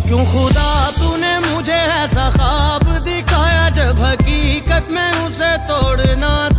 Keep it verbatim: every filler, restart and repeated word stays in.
क्यों खुदा तूने मुझे ऐसा ख्वाब दिखाया, जब हकीकत में उसे तोड़ना